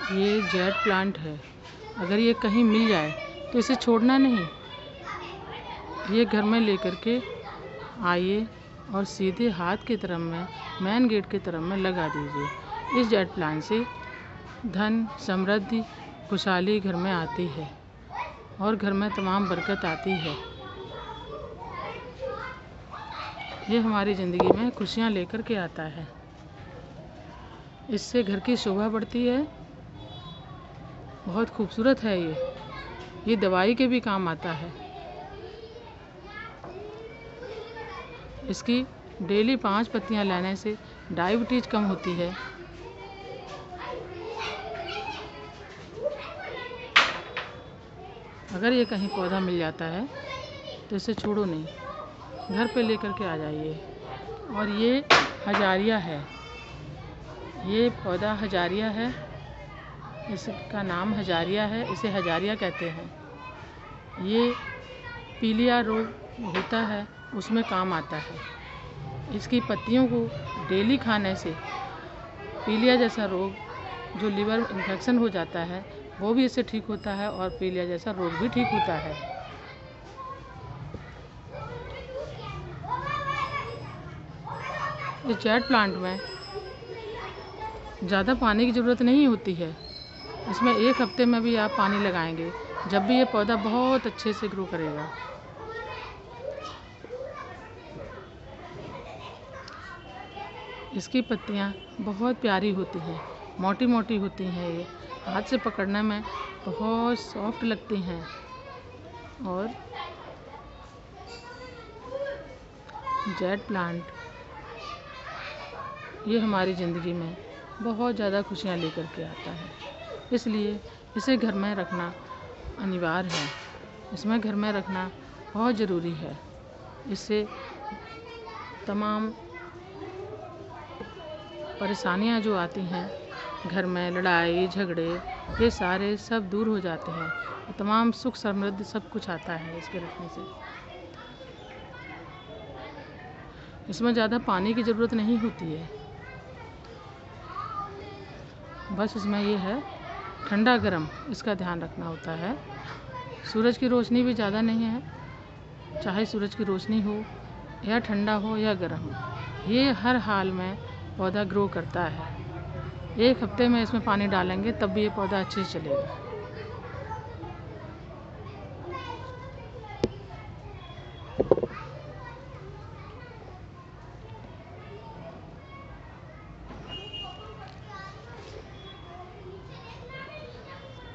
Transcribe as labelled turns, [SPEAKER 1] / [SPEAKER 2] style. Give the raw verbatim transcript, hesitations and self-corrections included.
[SPEAKER 1] ये jade plant है। अगर ये कहीं मिल जाए तो इसे छोड़ना नहीं। ये घर में लेकर के आइए और सीधे हाथ की तरफ में मेन गेट की तरफ में लगा दीजिए। इस जेड प्लांट से धन, समृद्धि, खुशहाली घर में आती है और घर में तमाम बरकत आती है। ये हमारी ज़िंदगी में खुशियाँ लेकर के आता है। इससे घर की शोभा बढ़ती है। बहुत खूबसूरत है ये ये दवाई के भी काम आता है। इसकी डेली पांच पत्तियां लेने से डायबिटीज कम होती है। अगर ये कहीं पौधा मिल जाता है तो इसे छोड़ो नहीं, घर पे लेकर के आ जाइए। और ये हजारिया है। ये पौधा हजारिया है। इसका नाम हजारिया है। इसे हजारिया कहते हैं। ये पीलिया रोग होता है उसमें काम आता है। इसकी पत्तियों को डेली खाने से पीलिया जैसा रोग, जो लीवर इन्फेक्शन हो जाता है, वो भी इससे ठीक होता है और पीलिया जैसा रोग भी ठीक होता है। इस जेड प्लांट में ज़्यादा पानी की ज़रूरत नहीं होती है। इसमें एक हफ्ते में भी आप पानी लगाएंगे, जब भी ये पौधा बहुत अच्छे से ग्रो करेगा। इसकी पत्तियां बहुत प्यारी होती हैं, मोटी मोटी होती हैं। ये हाथ से पकड़ने में बहुत सॉफ्ट लगती हैं और जेड प्लांट ये हमारी ज़िंदगी में बहुत ज़्यादा खुशियाँ लेकर के आता है। इसलिए इसे घर में रखना अनिवार्य है। इसमें घर में रखना बहुत ज़रूरी है। इससे तमाम परेशानियां जो आती हैं घर में, लड़ाई झगड़े, ये सारे सब दूर हो जाते हैं। तमाम सुख समृद्धि सब कुछ आता है इसके रखने से। इसमें ज़्यादा पानी की ज़रूरत नहीं होती है। बस इसमें ये है ठंडा गरम, इसका ध्यान रखना होता है। सूरज की रोशनी भी ज़्यादा नहीं है। चाहे सूरज की रोशनी हो या ठंडा हो या गर्म, ये हर हाल में पौधा ग्रो करता है। एक हफ्ते में इसमें पानी डालेंगे तब भी ये पौधा अच्छे से चलेगा।